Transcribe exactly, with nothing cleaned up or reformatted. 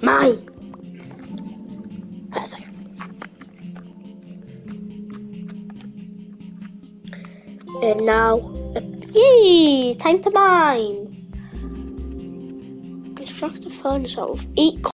Mine. Perfect. And now, uh, yay! Time to mine. Construct a furnace out of eight.